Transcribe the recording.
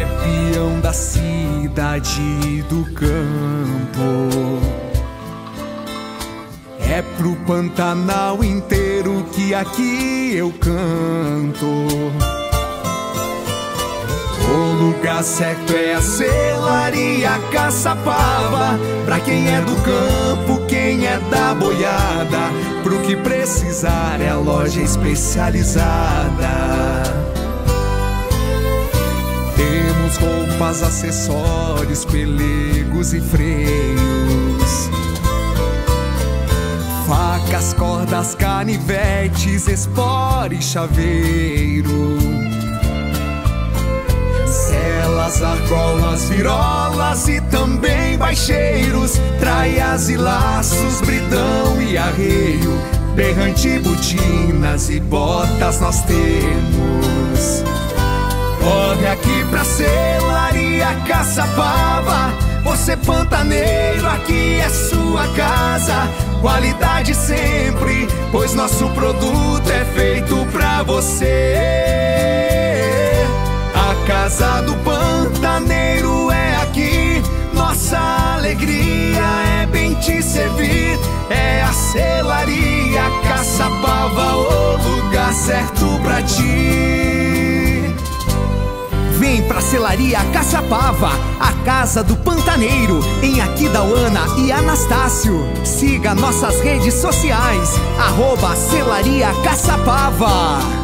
peão da cidade do campo. É pro Pantanal inteiro que aqui eu canto. O lugar certo é a Selaria Caçapava. Pra quem é do campo, quem é da boiada, pro que precisar é a loja especializada. Temos roupas, acessórios, pelegos e freios, facas, cordas, canivetes, espora e chaveiro, selas, argolas, virolas e também baixeiros, traias e laços, bridão e arreio, berrante, botinas e botas nós temos. Corre aqui pra Selaria Caçapava, você pantaneiro, aqui é sua casa. Qualidade sempre, pois nosso produto é feito pra você. A casa do pantaneiro é aqui, nossa alegria é bem te servir. É a Selaria Caçapava, o lugar certo pra ti. Vem pra Selaria Caçapava, a casa do pantaneiro, em Aquidauana e Anastácio. Siga nossas redes sociais, @Selaria Caçapava.